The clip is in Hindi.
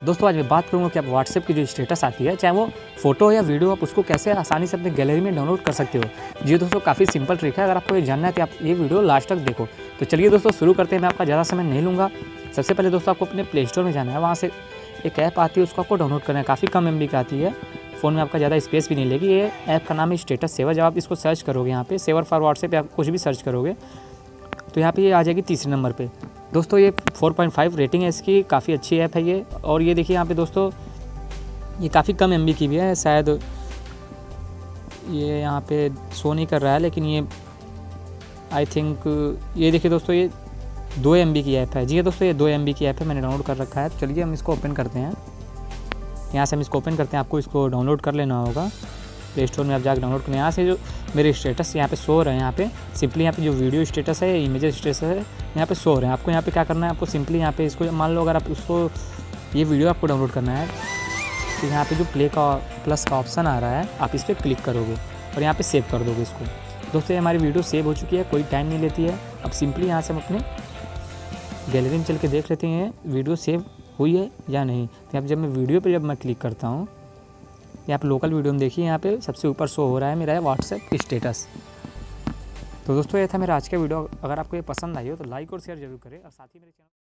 दोस्तों आज मैं बात करूँगा कि आप व्हाट्सएप की जो स्टेटस आती है, चाहे वो फोटो या वीडियो, आप उसको कैसे आसानी से अपने गैलरी में डाउनलोड कर सकते हो। जी दोस्तों, काफ़ी सिंपल ट्रिक है। अगर आपको ये जानना है तो आप ये वीडियो लास्ट तक देखो। तो चलिए दोस्तों शुरू करते हैं, मैं आपका ज़्यादा समय नहीं लूँगा। सबसे पहले दोस्तों आपको अपने प्ले स्टोर में जाना है, वहाँ से एक ऐप आती है, उसको आपको डाउनलोड करना है। काफ़ी कम MB की आती है, फ़ोन में आपका ज़्यादा स्पेस भी नहीं लेगी। ये ऐप का नाम है स्टेटस सेवर। जब आप इसको सर्च करोगे यहाँ पे सेवर फॉर व्हाट्सएप या कुछ भी सर्च करोगे तो यहाँ पे ये आ जाएगी तीसरे नंबर पे। दोस्तों ये 4.5 रेटिंग है इसकी, काफ़ी अच्छी ऐप है ये। और ये देखिए यहाँ पे दोस्तों ये काफ़ी कम MB की भी है, शायद ये यहाँ पे शो नहीं कर रहा है, लेकिन ये आई थिंक ये देखिए दोस्तों ये 2 MB की ऐप है। जी दोस्तों ये 2 MB की ऐप है, मैंने डाउनलोड कर रखा है। तो चलिए हम इसको ओपन करते हैं। यहाँ से हम इसको ओपन करते हैं, आपको इसको डाउनलोड कर लेना होगा। प्ले स्टोर में आप जाकर डाउनलोड करें। यहाँ से जो मेरे स्टेटस यहाँ पे शो हो रहे हैं, यहाँ पे सिंपली यहाँ पे जो वीडियो स्टेटस है, इमेज स्टेटस है, यहाँ पे शो हो रहे हैं। आपको यहाँ पे क्या करना है, आपको सिंपली यहाँ पे इसको मान लो अगर आप उसको ये वीडियो आपको डाउनलोड करना है तो यहाँ पे जो प्ले का प्लस का ऑप्शन आ रहा है, आप इस पर क्लिक करोगे और यहाँ पे सेव कर दोगे इसको। दोस्तों ये हमारी वीडियो सेव हो चुकी है, कोई टाइम नहीं लेती है। अब सिंपली यहाँ से हम अपने गैलरी में चल के देख लेते हैं वीडियो सेव हुई है या नहीं। तो जब मैं वीडियो पर जब मैं क्लिक करता हूँ, यहाँ पे लोकल वीडियो में देखिए, यहाँ पे सबसे ऊपर शो हो रहा है मेरा है व्हाट्सएप स्टेटस। तो दोस्तों ये था मेरा आज का वीडियो। अगर आपको ये पसंद आई हो तो लाइक और शेयर जरूर करें, और साथ ही मेरे चैनल